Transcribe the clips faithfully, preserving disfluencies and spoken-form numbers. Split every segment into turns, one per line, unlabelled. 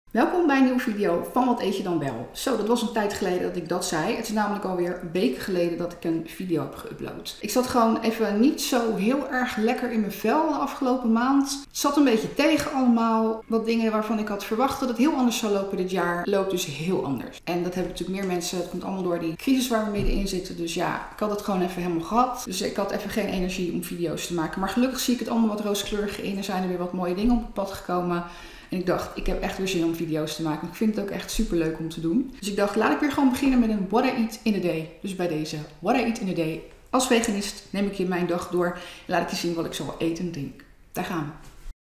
Welkom bij een nieuwe video van Wat Eet Je Dan Wel. Zo, dat was een tijd geleden dat ik dat zei. Het is namelijk alweer een week geleden dat ik een video heb geüpload. Ik zat gewoon even niet zo heel erg lekker in mijn vel de afgelopen maand. Het zat een beetje tegen allemaal. Wat dingen waarvan ik had verwacht dat het heel anders zou lopen dit jaar, loopt dus heel anders. En dat hebben natuurlijk meer mensen. Het komt allemaal door die crisis waar we middenin zitten. Dus ja, ik had het gewoon even helemaal gehad. Dus ik had even geen energie om video's te maken. Maar gelukkig zie ik het allemaal wat rooskleuriger in. Er zijn er weer wat mooie dingen op het pad gekomen. En ik dacht, ik heb echt weer zin om video's te maken. Ik vind het ook echt super leuk om te doen. Dus ik dacht, laat ik weer gewoon beginnen met een What I Eat in a Day. Dus bij deze What I Eat in a Day. Als veganist neem ik je mijn dag door en laat ik je zien wat ik zo wil eten en drinken. Daar gaan we.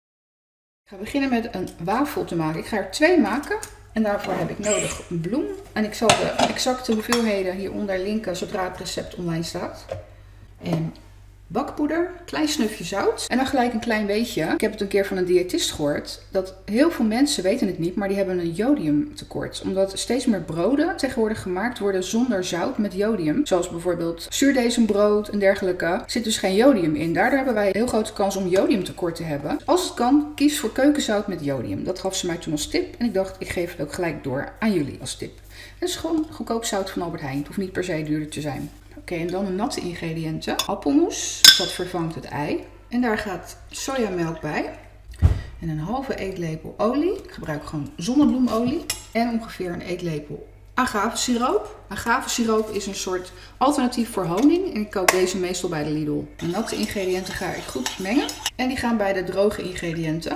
Ik ga beginnen met een wafel te maken. Ik ga er twee maken. En daarvoor heb ik nodig een bloem. En ik zal de exacte hoeveelheden hieronder linken zodra het recept online staat. En bakpoeder, klein snufje zout en dan gelijk een klein beetje. Ik heb het een keer van een diëtist gehoord dat heel veel mensen weten het niet, maar die hebben een jodiumtekort. Omdat steeds meer broden tegenwoordig gemaakt worden zonder zout met jodium. Zoals bijvoorbeeld zuurdesembrood en dergelijke. Er zit dus geen jodium in. Daardoor hebben wij een heel grote kans om jodiumtekort te hebben. Als het kan, kies voor keukenzout met jodium. Dat gaf ze mij toen als tip en ik dacht, ik geef het ook gelijk door aan jullie als tip. Het is gewoon goedkoop zout van Albert Heijn. Het hoeft niet per se duurder te zijn. Oké, okay, en dan de natte ingrediënten. Appelmoes, dat vervangt het ei. En daar gaat sojamelk bij. En een halve eetlepel olie. Ik gebruik gewoon zonnebloemolie. En ongeveer een eetlepel agavesiroop. Agavesiroop is een soort alternatief voor honing. En ik koop deze meestal bij de Lidl. De natte ingrediënten ga ik goed mengen. En die gaan bij de droge ingrediënten.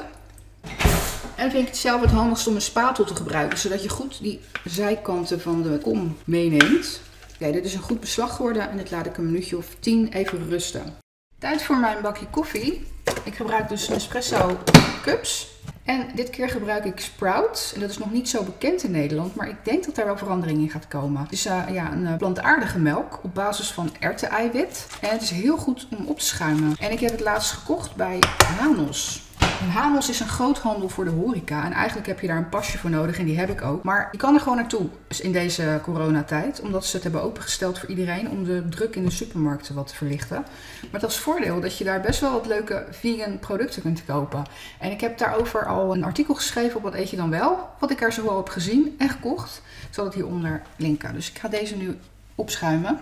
En dan vind ik het zelf het handigst om een spatel te gebruiken. Zodat je goed die zijkanten van de kom meeneemt. Oké, dit is een goed beslag geworden en dit laat ik een minuutje of tien even rusten. Tijd voor mijn bakje koffie. Ik gebruik dus Nespresso cups. En dit keer gebruik ik Sprouts. En dat is nog niet zo bekend in Nederland, maar ik denk dat daar wel verandering in gaat komen. Het is uh, ja, een uh, plantaardige melk op basis van erwteneiwit. En het is heel goed om op te schuimen. En ik heb het laatst gekocht bij Hanos. En Hanos is een groothandel voor de horeca en eigenlijk heb je daar een pasje voor nodig en die heb ik ook. Maar je kan er gewoon naartoe in deze coronatijd, omdat ze het hebben opengesteld voor iedereen om de druk in de supermarkten wat te verlichten. Maar het als voordeel dat je daar best wel wat leuke vegan producten kunt kopen. En ik heb daarover al een artikel geschreven op Wat Eet Je Dan Wel, wat ik er zowel heb gezien en gekocht. Ik zal het hieronder linken. Dus ik ga deze nu opschuimen.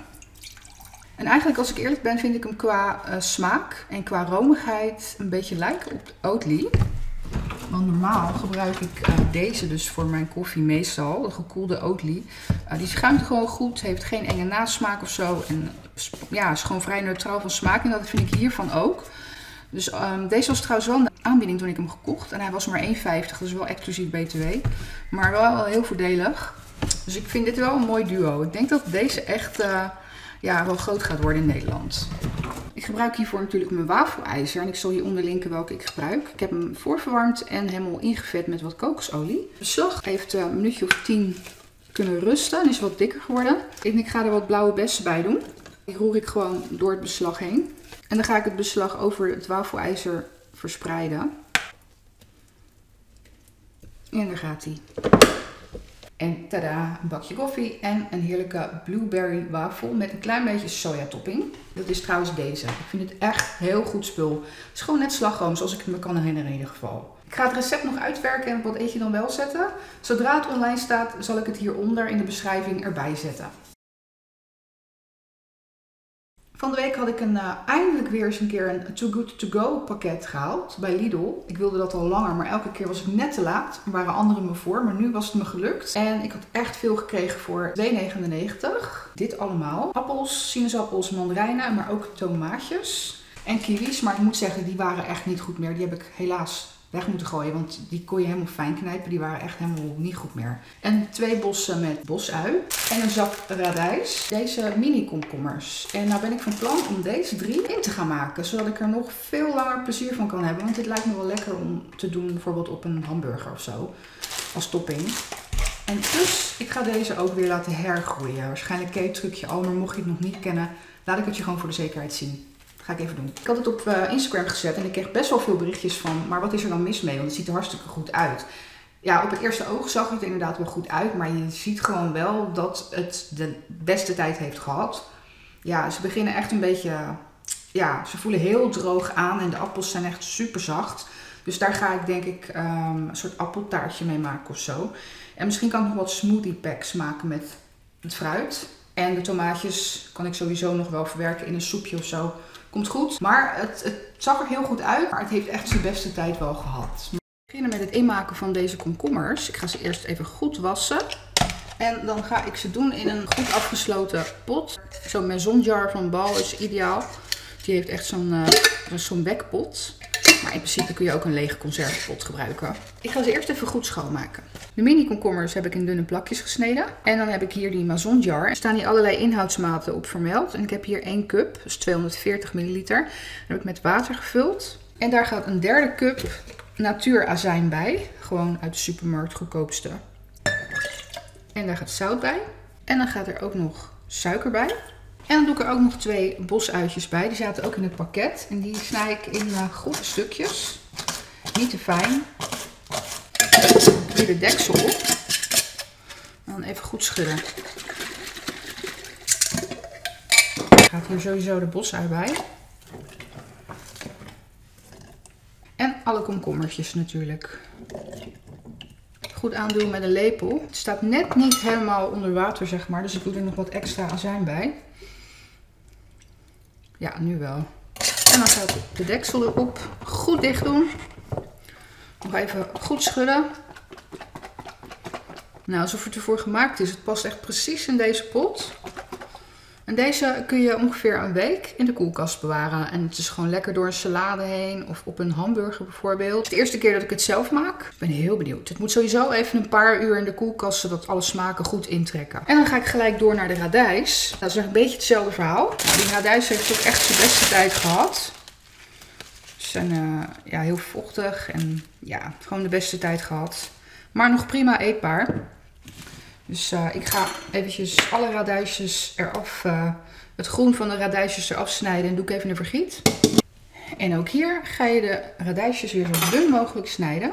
En eigenlijk, als ik eerlijk ben, vind ik hem qua uh, smaak en qua romigheid een beetje lijken op de Oatly. Want normaal gebruik ik uh, deze dus voor mijn koffie meestal, de gekoelde Oatly. Uh, die schuimt gewoon goed, heeft geen enge nasmaak of zo. En ja, is gewoon vrij neutraal van smaak en dat vind ik hiervan ook. Dus um, deze was trouwens wel een aanbieding toen ik hem gekocht. En hij was maar één vijftig, dus wel exclusief B T W. Maar wel heel voordelig. Dus ik vind dit wel een mooi duo. Ik denk dat deze echt... Uh, Ja, wel groot gaat worden in Nederland. Ik gebruik hiervoor natuurlijk mijn wafelijzer en ik zal hieronder linken welke ik gebruik. Ik heb hem voorverwarmd en helemaal ingevet met wat kokosolie. Het beslag heeft een minuutje of tien kunnen rusten en is wat dikker geworden. En ik ga er wat blauwe bessen bij doen. Die roer ik gewoon door het beslag heen. En dan ga ik het beslag over het wafelijzer verspreiden. En daar gaat hij. En tada, een bakje koffie en een heerlijke blueberry wafel met een klein beetje sojatopping. Dat is trouwens deze. Ik vind het echt heel goed spul. Het is gewoon net slagroom zoals ik me kan herinneren in ieder geval. Ik ga het recept nog uitwerken en Wat Eet Je Dan Wel zetten. Zodra het online staat zal ik het hieronder in de beschrijving erbij zetten. Van de week had ik een, uh, eindelijk weer eens een keer een Too Good To Go pakket gehaald bij Lidl. Ik wilde dat al langer, maar elke keer was ik net te laat. Er waren anderen me voor, maar nu was het me gelukt. En ik had echt veel gekregen voor twee negenennegentig. Dit allemaal. Appels, sinaasappels, mandarijnen, maar ook tomaatjes. En kiwis, maar ik moet zeggen, die waren echt niet goed meer. Die heb ik helaas weg moeten gooien, want die kon je helemaal fijn knijpen. Die waren echt helemaal niet goed meer. En twee bossen met bosui. En een zak radijs. Deze mini komkommers. En nou ben ik van plan om deze drie in te gaan maken. Zodat ik er nog veel langer plezier van kan hebben. Want dit lijkt me wel lekker om te doen bijvoorbeeld op een hamburger of zo. Als topping. En dus, ik ga deze ook weer laten hergroeien. Waarschijnlijk ken je het trucje al, maar mocht je het nog niet kennen, laat ik het je gewoon voor de zekerheid zien. Dat ga ik even doen. Ik had het op uh, Instagram gezet en ik kreeg best wel veel berichtjes van, maar wat is er dan mis mee? Want het ziet er hartstikke goed uit. Ja, op het eerste oog zag het er inderdaad wel goed uit, maar je ziet gewoon wel dat het de beste tijd heeft gehad. Ja, ze beginnen echt een beetje, ja, ze voelen heel droog aan en de appels zijn echt super zacht. Dus daar ga ik denk ik um, een soort appeltaartje mee maken of zo. En misschien kan ik nog wat smoothie packs maken met het fruit. En de tomaatjes kan ik sowieso nog wel verwerken in een soepje of zo. Komt goed. Maar het, het zag er heel goed uit. Maar het heeft echt zijn beste tijd wel gehad. We beginnen met het inmaken van deze komkommers. Ik ga ze eerst even goed wassen. En dan ga ik ze doen in een goed afgesloten pot. Zo'n maison jar van Bal is ideaal. Die heeft echt zo'n uh, zo'n bekpot. Maar in principe kun je ook een lege conservepot gebruiken. Ik ga ze eerst even goed schoonmaken. De mini komkommers heb ik in dunne plakjes gesneden. En dan heb ik hier die maison jar. Er staan hier allerlei inhoudsmaten op vermeld. En ik heb hier één cup, dus tweehonderdveertig milliliter. Dat heb ik met water gevuld. En daar gaat een derde cup natuurazijn bij. Gewoon uit de supermarkt, goedkoopste. En daar gaat zout bij. En dan gaat er ook nog suiker bij. En dan doe ik er ook nog twee bosuitjes bij. Die zaten ook in het pakket. En die snij ik in uh, grove stukjes. Niet te fijn. Hier de deksel op. En dan even goed schudden. Er gaat hier sowieso de bosui bij. En alle komkommertjes natuurlijk. Goed aandoen met een lepel. Het staat net niet helemaal onder water, zeg maar. Dus ik doe er nog wat extra azijn bij. Ja, nu wel. En dan gaat de deksel erop. Goed dicht doen. Nog even goed schudden. Nou, alsof het ervoor gemaakt is. Het past echt precies in deze pot. En deze kun je ongeveer een week in de koelkast bewaren. En het is gewoon lekker door een salade heen of op een hamburger bijvoorbeeld. De eerste keer dat ik het zelf maak. Ik ben heel benieuwd. Het moet sowieso even een paar uur in de koelkast zodat alle smaken goed intrekken. En dan ga ik gelijk door naar de radijs. Dat is een beetje hetzelfde verhaal. Die radijs heeft ook echt zijn beste tijd gehad. Ze zijn uh, ja, heel vochtig en ja, gewoon de beste tijd gehad. Maar nog prima eetbaar. Dus uh, ik ga eventjes alle radijsjes eraf, uh, het groen van de radijsjes eraf snijden en doe ik even in de vergiet. En ook hier ga je de radijsjes weer zo dun mogelijk snijden.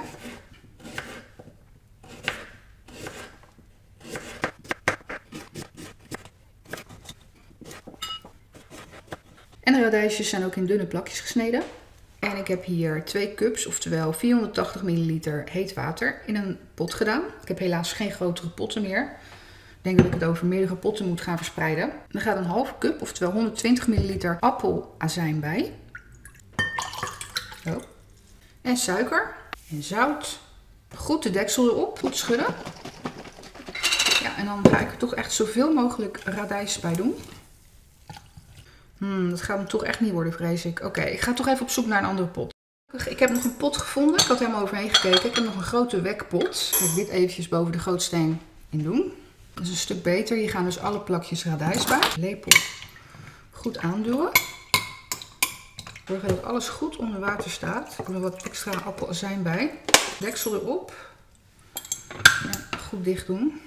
En de radijsjes zijn ook in dunne plakjes gesneden. En ik heb hier twee cups, oftewel vierhonderdtachtig milliliter heet water in een pot gedaan. Ik heb helaas geen grotere potten meer. Ik denk dat ik het over meerdere potten moet gaan verspreiden. Dan gaat een halve cup, oftewel honderdtwintig milliliter appelasijn bij. Zo. En suiker en zout. Goed de deksel erop, goed schudden. Ja, en dan ga ik er toch echt zoveel mogelijk radijs bij doen. Hmm, dat gaat hem toch echt niet worden, vrees ik. Oké, okay, ik ga toch even op zoek naar een andere pot. Ik heb nog een pot gevonden. Ik had er helemaal overheen gekeken. Ik heb nog een grote wekpot. Ik ga dit eventjes boven de gootsteen in doen. Dat is een stuk beter. Hier gaan dus alle plakjes radijs bij. Lepel goed aanduwen. Zorg dat alles goed onder water staat. Ik doe er wat extra appelazijn bij. Deksel erop. En goed dicht doen.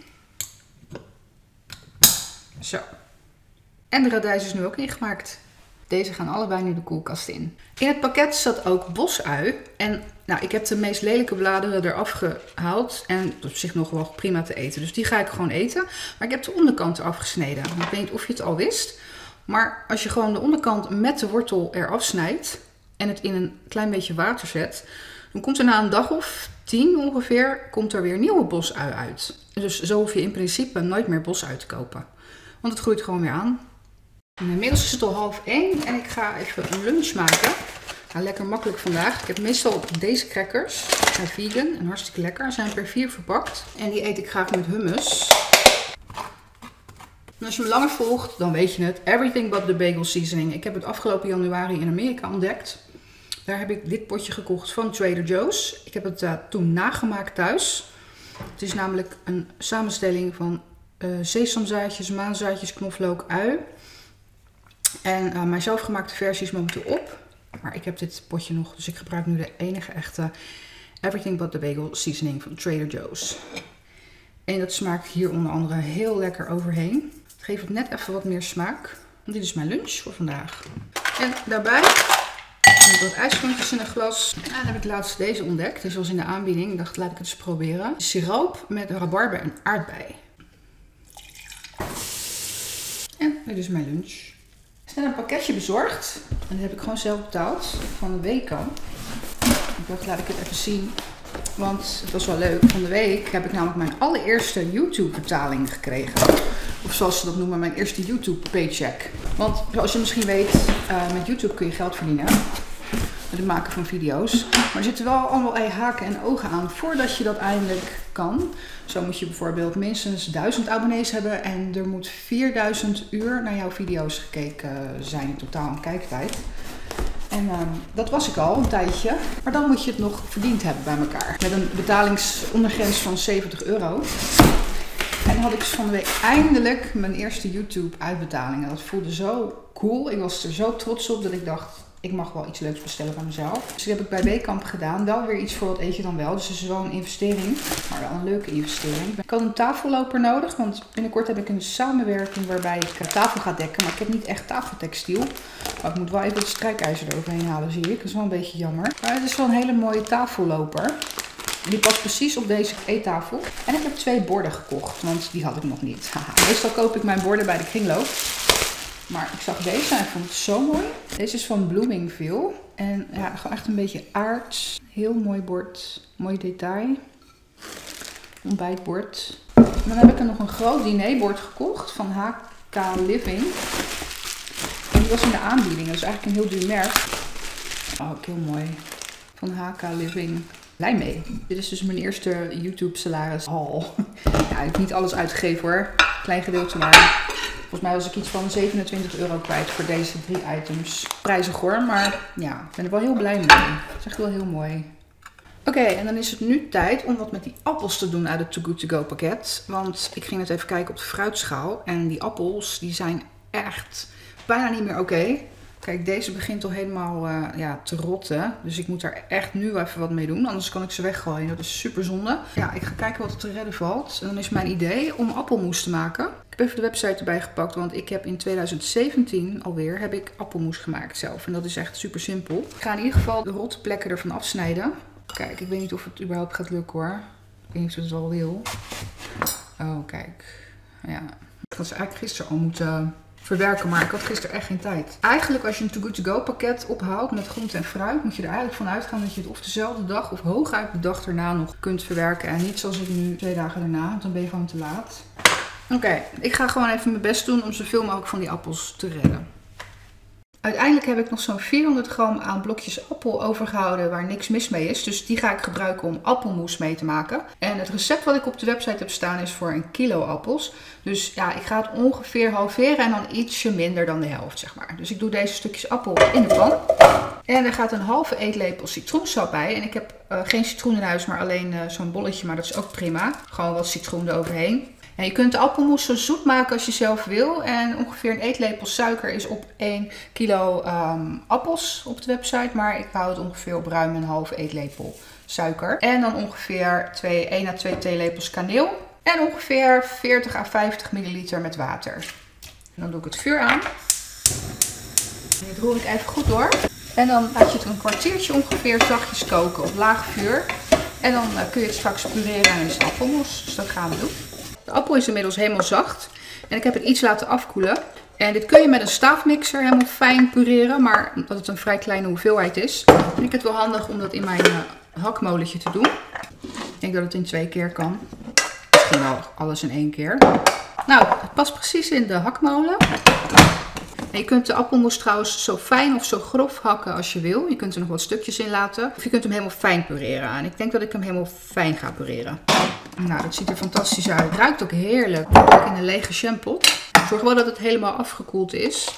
Zo. En de radijs is nu ook ingemaakt. Deze gaan allebei nu de koelkast in. In het pakket zat ook bosui. En nou, ik heb de meest lelijke bladeren eraf gehaald. En dat is op zich nog wel prima te eten. Dus die ga ik gewoon eten. Maar ik heb de onderkant eraf gesneden. Ik weet niet of je het al wist. Maar als je gewoon de onderkant met de wortel eraf snijdt. En het in een klein beetje water zet. Dan komt er na een dag of tien ongeveer. Komt er weer nieuwe bosui uit. Dus zo hoef je in principe nooit meer bosui te kopen. Want het groeit gewoon weer aan. En inmiddels is het al half één en ik ga even een lunch maken. Ja, lekker makkelijk vandaag. Ik heb meestal deze crackers. Ze zijn vegan en hartstikke lekker. Ze zijn per vier verpakt. En die eet ik graag met hummus. En als je me langer volgt, dan weet je het. Everything but the bagel seasoning. Ik heb het afgelopen januari in Amerika ontdekt. Daar heb ik dit potje gekocht van Trader Joe's. Ik heb het uh, toen nagemaakt thuis. Het is namelijk een samenstelling van uh, sesamzaadjes, maanzaadjes, knoflook, ui. En uh, mijn zelfgemaakte versie is momenteel op. Maar ik heb dit potje nog, dus ik gebruik nu de enige echte Everything But The Bagel seasoning van Trader Joe's. En dat smaakt hier onder andere heel lekker overheen. Het geeft het net even wat meer smaak. Want dit is mijn lunch voor vandaag. En daarbij heb ik wat ijsklontjes in een glas. En dan heb ik laatst deze ontdekt. Deze was in de aanbieding. Ik dacht, laat ik het eens proberen. Siroop met rabarber en aardbei. En dit is mijn lunch. Ik heb een pakketje bezorgd. En dat heb ik gewoon zelf betaald. Van de Weekamp. Ik dacht, laat ik het even zien. Want het was wel leuk. Van de week heb ik namelijk mijn allereerste YouTube-betaling gekregen. Of zoals ze dat noemen, mijn eerste YouTube-paycheck. Want zoals je misschien weet, uh, met YouTube kun je geld verdienen. Met het maken van video's. Maar er zitten wel allemaal haken en ogen aan voordat je dat eindelijk kan. Zo moet je bijvoorbeeld minstens duizend abonnees hebben. En er moet vierduizend uur naar jouw video's gekeken zijn in totaal aan kijktijd. En uh, dat was ik al een tijdje. Maar dan moet je het nog verdiend hebben bij elkaar. Met een betalingsondergrens van zeventig euro. En dan had ik van de week eindelijk mijn eerste YouTube uitbetaling. En dat voelde zo cool. Ik was er zo trots op dat ik dacht, ik mag wel iets leuks bestellen bij mezelf. Dus dat heb ik bij Weekamp gedaan. Wel weer iets voor wat eet je dan wel. Dus het is wel een investering. Maar wel een leuke investering. Ik had een tafelloper nodig. Want binnenkort heb ik een samenwerking waarbij ik tafel ga dekken. Maar ik heb niet echt tafeltextiel. Maar ik moet wel even het strijkijzer eroverheen halen, zie ik. Dat is wel een beetje jammer. Maar het is wel een hele mooie tafelloper. Die past precies op deze eettafel. En ik heb twee borden gekocht. Want die had ik nog niet. Haha. Meestal koop ik mijn borden bij de kringloop. Maar ik zag deze en ik vond het zo mooi. Deze is van Bloomingville. En ja, gewoon echt een beetje aards. Heel mooi bord. Mooi detail. Ontbijtbord. En dan heb ik er nog een groot dinerbord gekocht van H K Living. En die was in de aanbieding. Dat is eigenlijk een heel duur merk. Oh, ook heel mooi. Van H K Living. Blij mee. Dit is dus mijn eerste YouTube salaris haul. Ja, ik heb niet alles uitgegeven hoor. Klein gedeelte maar. Volgens mij was ik iets van zevenentwintig euro kwijt voor deze drie items. Prijzig hoor, maar ja, ik ben er wel heel blij mee. Het is echt wel heel mooi. Oké, okay, en dan is het nu tijd om wat met die appels te doen uit het Too Good To Go pakket. Want ik ging net even kijken op de fruitschaal. En die appels, die zijn echt bijna niet meer oké. Okay. Kijk, deze begint al helemaal uh, ja, te rotten. Dus ik moet daar echt nu even wat mee doen. Anders kan ik ze weggooien. Dat is super zonde. Ja, ik ga kijken wat er te redden valt. En dan is mijn idee om appelmoes te maken. Ik heb even de website erbij gepakt. Want ik heb in tweeduizend zeventien alweer heb ik appelmoes gemaakt zelf. En dat is echt super simpel. Ik ga in ieder geval de rotte plekken ervan afsnijden. Kijk, ik weet niet of het überhaupt gaat lukken hoor. Ik weet niet of het wel wil. Oh, kijk. Ja. Ik had ze eigenlijk gisteren al moeten verwerken, maar ik had gisteren echt geen tijd. Eigenlijk als je een Too Good To Go pakket ophaalt met groente en fruit, moet je er eigenlijk van uitgaan dat je het of dezelfde dag of hooguit de dag erna nog kunt verwerken. En niet zoals ik nu twee dagen daarna, want dan ben je gewoon te laat. Oké, okay, ik ga gewoon even mijn best doen om zoveel mogelijk van die appels te redden. Uiteindelijk heb ik nog zo'n vierhonderd gram aan blokjes appel overgehouden waar niks mis mee is. Dus die ga ik gebruiken om appelmoes mee te maken. En het recept wat ik op de website heb staan is voor een kilo appels. Dus ja, ik ga het ongeveer halveren en dan ietsje minder dan de helft, zeg maar. Dus ik doe deze stukjes appel in de pan. En er gaat een halve eetlepel citroensap bij. En ik heb uh, geen citroen in huis, maar alleen uh, zo'n bolletje, maar dat is ook prima. Gewoon wat citroen eroverheen. En je kunt de appelmoes zo zoet maken als je zelf wil. En ongeveer een eetlepel suiker is op één kilo um, appels op de website. Maar ik hou het ongeveer op ruim een halve eetlepel suiker. En dan ongeveer twee, één à twee theelepels kaneel. En ongeveer veertig à vijftig milliliter met water. En dan doe ik het vuur aan. En dit roer ik even goed door. En dan laat je het een kwartiertje ongeveer zachtjes koken op laag vuur. En dan uh, kun je het straks pureren en is het appelmoes. Dus dat gaan we doen. De appel is inmiddels helemaal zacht. En ik heb het iets laten afkoelen. En dit kun je met een staafmixer helemaal fijn pureren. Maar omdat het een vrij kleine hoeveelheid is, vind ik het wel handig om dat in mijn uh, hakmolentje te doen. Ik denk dat het in twee keer kan. Misschien wel alles in één keer. Nou, het past precies in de hakmolen. En je kunt de appelmoes trouwens zo fijn of zo grof hakken als je wil. Je kunt er nog wat stukjes in laten. Of je kunt hem helemaal fijn pureren aan. Ik denk dat ik hem helemaal fijn ga pureren. Nou, dat ziet er fantastisch uit. Het ruikt ook heerlijk. Ook in een lege jampot. Zorg wel dat het helemaal afgekoeld is.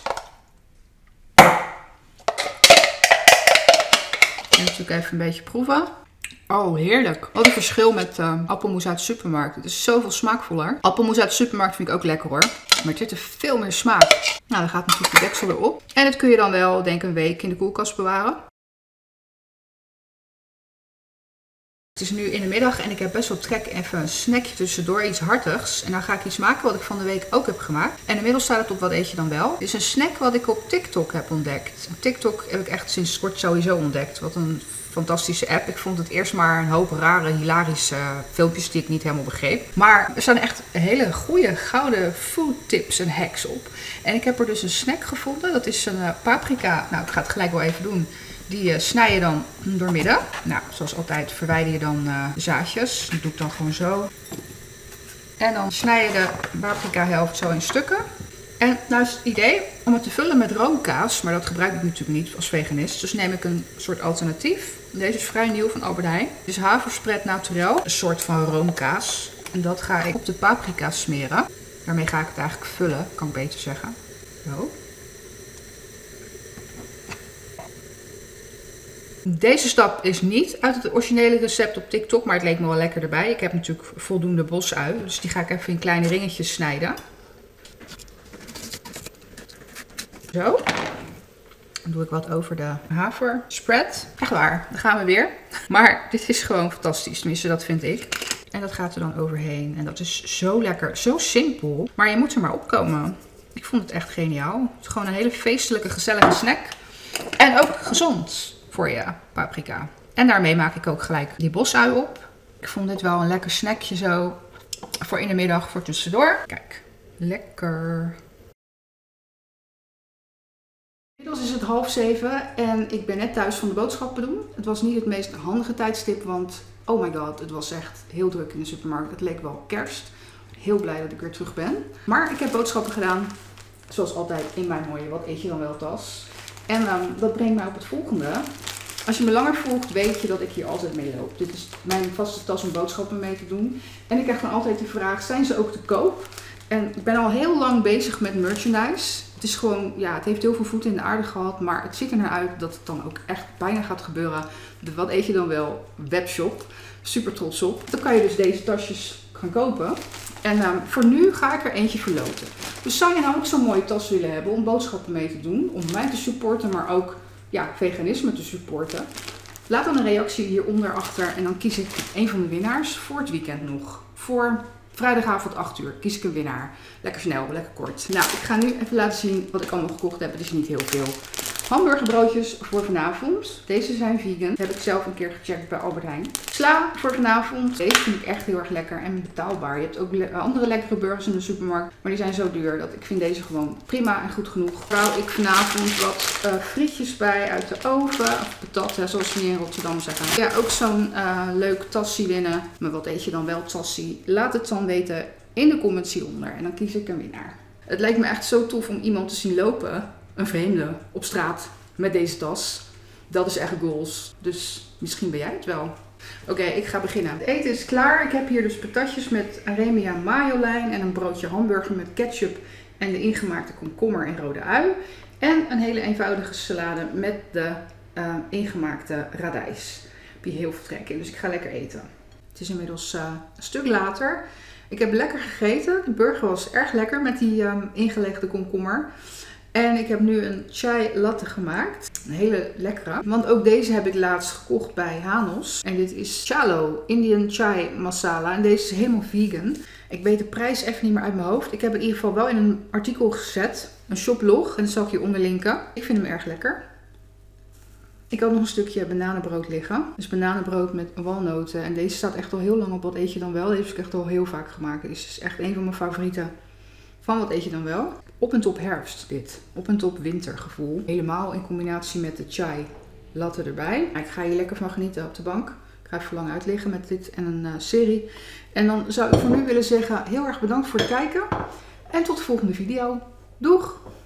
En natuurlijk even een beetje proeven. Oh, heerlijk. Wat een verschil met uh, appelmoes uit de supermarkt. Het is zoveel smaakvoller. Appelmoes uit de supermarkt vind ik ook lekker hoor. Maar het heeft veel meer smaak. Nou, dan gaat natuurlijk de deksel erop. En dat kun je dan wel, denk ik, een week in de koelkast bewaren. Het is nu in de middag en ik heb best wel trek even een snackje tussendoor, iets hartigs. En dan ga ik iets maken wat ik van de week ook heb gemaakt. En inmiddels staat het op Wat Eet Je Dan Wel. Het is een snack wat ik op TikTok heb ontdekt. TikTok heb ik echt sinds kort sowieso ontdekt. Wat een fantastische app. Ik vond het eerst maar een hoop rare, hilarische filmpjes die ik niet helemaal begreep. Maar er staan echt hele goede, gouden food tips en hacks op. En ik heb er dus een snack gevonden. Dat is een paprika. Nou, ik ga het gelijk wel even doen. Die uh, snij je dan doormidden. Nou, zoals altijd verwijder je dan uh, de zaadjes. Dat doe ik dan gewoon zo. En dan snij je de paprika helft zo in stukken. En nou is het idee om het te vullen met roomkaas, maar dat gebruik ik natuurlijk niet als veganist. Dus neem ik een soort alternatief. Deze is vrij nieuw van Albert Heijn. Dit is haverspread naturel, een soort van roomkaas. En dat ga ik op de paprika smeren. Daarmee ga ik het eigenlijk vullen, kan ik beter zeggen. Zo. Deze stap is niet uit het originele recept op TikTok, maar het leek me wel lekker erbij. Ik heb natuurlijk voldoende bosui, dus die ga ik even in kleine ringetjes snijden. Zo. Dan doe ik wat over de haverspread. Echt waar, daar gaan we weer. Maar dit is gewoon fantastisch, tenminste dat vind ik. En dat gaat er dan overheen. En dat is zo lekker, zo simpel. Maar je moet er maar opkomen. Ik vond het echt geniaal. Het is gewoon een hele feestelijke, gezellige snack. En ook gezond voor je paprika. En daarmee maak ik ook gelijk die bosui op. Ik vond dit wel een lekker snackje zo. Voor in de middag, voor tussendoor. Kijk, lekker. Inmiddels is het half zeven en ik ben net thuis van de boodschappen doen. Het was niet het meest handige tijdstip, want oh my god, het was echt heel druk in de supermarkt. Het leek wel kerst. Heel blij dat ik weer terug ben. Maar ik heb boodschappen gedaan, zoals altijd in mijn mooie wat eet je dan wel tas. En um, dat brengt mij op het volgende. Als je me langer volgt, weet je dat ik hier altijd mee loop. Dit is mijn vaste tas om boodschappen mee te doen. En ik krijg dan altijd de vraag, zijn ze ook te koop? En ik ben al heel lang bezig met merchandise. Het is gewoon, ja, het heeft heel veel voeten in de aarde gehad, maar het ziet er naar uit dat het dan ook echt bijna gaat gebeuren. De Wat Eet Je Dan Wel webshop. Super trots op. Dan kan je dus deze tasjes gaan kopen. En um, voor nu ga ik er eentje verloten. Dus zou je nou ook zo'n mooie tas willen hebben om boodschappen mee te doen, om mij te supporten, maar ook ja, veganisme te supporten? Laat dan een reactie hieronder achter en dan kies ik een van de winnaars voor het weekend nog. Voor vrijdagavond acht uur kies ik een winnaar. Lekker snel, lekker kort. Nou, ik ga nu even laten zien wat ik allemaal gekocht heb. Het is niet heel veel. Hamburgerbroodjes voor vanavond. Deze zijn vegan. Dat heb ik zelf een keer gecheckt bij Albert Heijn. Sla voor vanavond. Deze vind ik echt heel erg lekker en betaalbaar. Je hebt ook le andere lekkere burgers in de supermarkt. Maar die zijn zo duur dat ik vind deze gewoon prima en goed genoeg. Bouw ik vanavond wat uh, frietjes bij uit de oven. Of patat, hè, zoals we hier in Rotterdam zeggen. Ja, ook zo'n uh, leuk tassie winnen. Maar wat eet je dan wel tassie? Laat het dan weten in de comments hieronder. En dan kies ik een winnaar. Het lijkt me echt zo tof om iemand te zien lopen. Een vreemde op straat met deze tas. Dat is echt goals. Dus misschien ben jij het wel. Oké, okay, ik ga beginnen. Het eten is klaar. Ik heb hier dus patatjes met Aremia Mayo-lijn en een broodje hamburger met ketchup en de ingemaakte komkommer en rode ui. En een hele eenvoudige salade met de uh, ingemaakte radijs. Heb je heel veel trek in, dus ik ga lekker eten. Het is inmiddels uh, een stuk later. Ik heb lekker gegeten. De burger was erg lekker met die um, ingelegde komkommer. En ik heb nu een chai latte gemaakt. Een hele lekkere. Want ook deze heb ik laatst gekocht bij Hanos. En dit is Chalo Indian Chai Masala. En deze is helemaal vegan. Ik weet de prijs even niet meer uit mijn hoofd. Ik heb het in ieder geval wel in een artikel gezet. Een shoplog. En dat zal ik je onder linken. Ik vind hem erg lekker. Ik had nog een stukje bananenbrood liggen. Dus bananenbrood met walnoten. En deze staat echt al heel lang op Wat Eet Je Dan Wel. Deze heb ik echt al heel vaak gemaakt. Deze is echt een van mijn favorieten van Wat Eet Je Dan Wel. Op en top herfst dit. Op en top wintergevoel. Helemaal in combinatie met de chai latte erbij. Ik ga hier lekker van genieten op de bank. Ik ga even lang uitliggen met dit en een uh, serie. En dan zou ik voor nu willen zeggen heel erg bedankt voor het kijken. En tot de volgende video. Doeg!